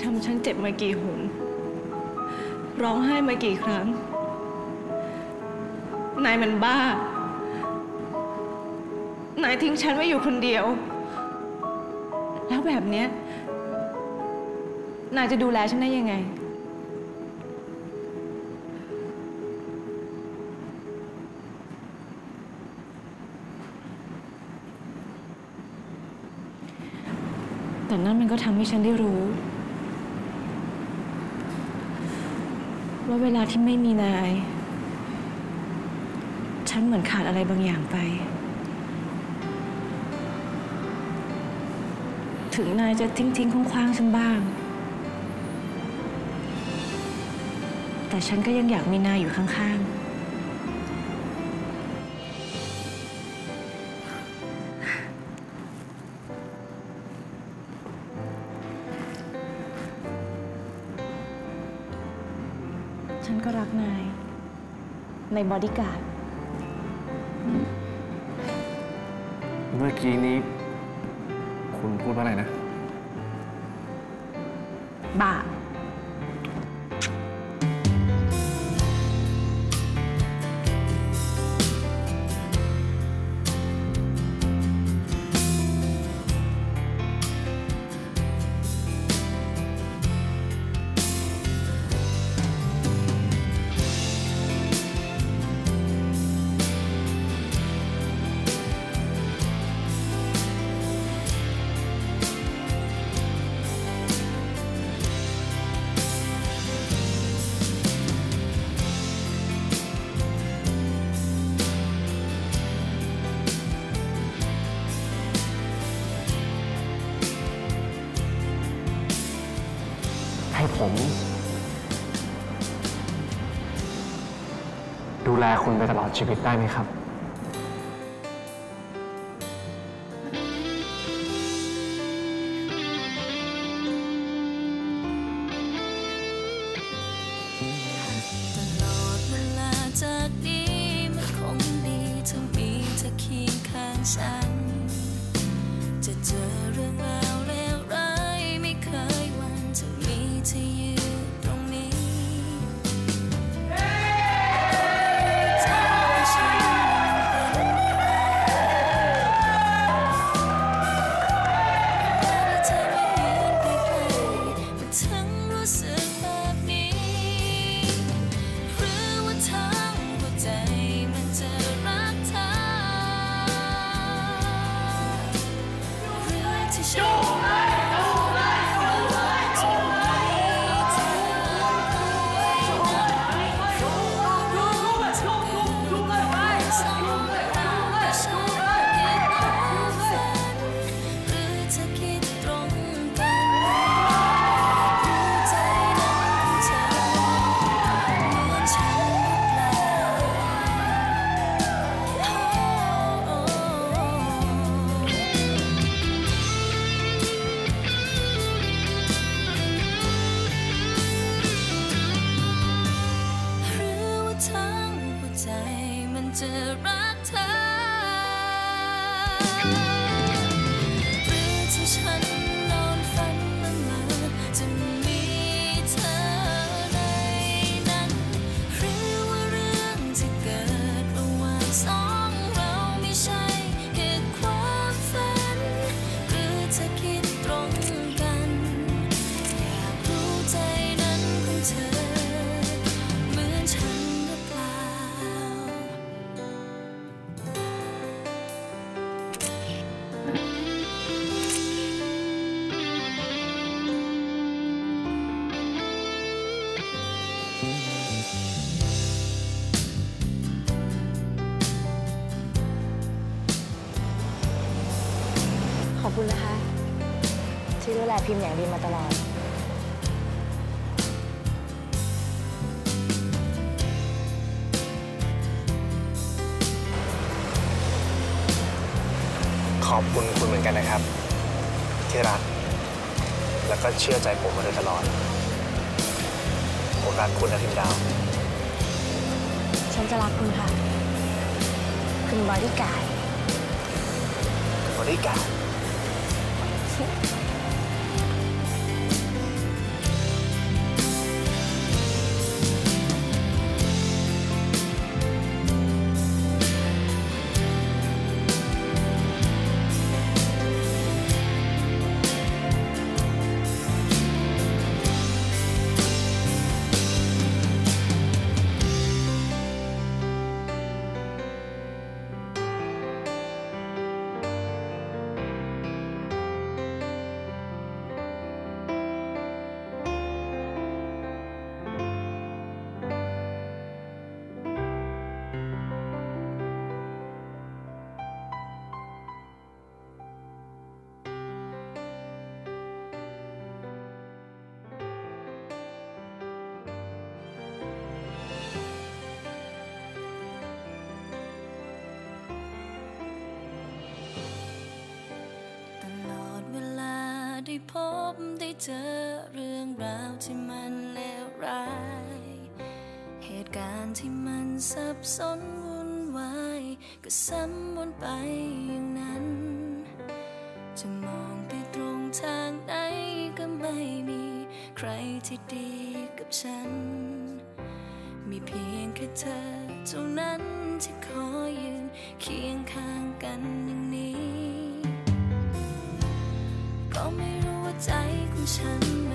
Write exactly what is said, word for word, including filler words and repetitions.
ำฉันเจ็บมากี่หนร้องไห้มากี่ครั้งนายมันบ้านายทิ้งฉันไว้อยู่คนเดียวแล้วแบบเนี้ยนายจะดูแลฉันได้ยังไงแต่นั่นมันก็ทำให้ฉันได้รู้ว่าเวลาที่ไม่มีนายฉันเหมือนขาดอะไรบางอย่างไปถึงนายจะทิ้งทิ้งคว้างๆฉันบ้างแต่ฉันก็ยังอยากมีนายอยู่ข้างๆฉันก็รักนายในบอดี้การ์ดเมื่อกี้นี้คุณพูดว่าอะไรนะบ้าให้ผมดูแลคุณไปตลอดชีวิตได้ไหมครับตลอดเวลาจากนี้มันคงดีถ้ามีเธอเคียงข้างฉันจะเจอเรื่องราวเลวร้ายไม่เคยหวั่นจะมีเธออยู่ตรงนี้เธอฉันเป็นเธอไม่เห็นใกล้ๆมันถึงรู้สึกแบบนี้หรือว่าทั้งหัวใจมันจะรักเธอหรือที่ฉันจะรักเธอหรือที่ฉันนอนฝันละเมอจะมีเธอในนั้นหรือว่าเรื่องที่เกิดระหว่างสองเราไม่ใช่แค่ความฝันหรือเธอคิดตรงกันอยากรู้ใจนั้นของเธอเหมือนฉันหรือเปล่าขอบคุณนะคะที่ดูแลพิมพ์อย่างดีมาตลอดขอบคุณคุณเหมือนกันนะครับที่รักแล้วก็เชื่อใจผมมาโดยตลอดผมรักคุณนะพิมดาวฉันจะรักคุณค่ะคุณบอดี้การ์ดบอดี้การ์ดได้พบได้เจอเรื่องราวที่มันเลวร้ายเหตุการณ์ที่มันสับสนวุ่นวายก็ซ้ำวนไปอย่างนั้นจะมองไปตรงทางไหนก็ไม่มีใครที่ดีกับฉันมีเพียงแค่เธอเท่านั้นที่ขอยืนเคียงข้างกันอย่างนี้ก็ไม่รู้ว่าใจของฉัน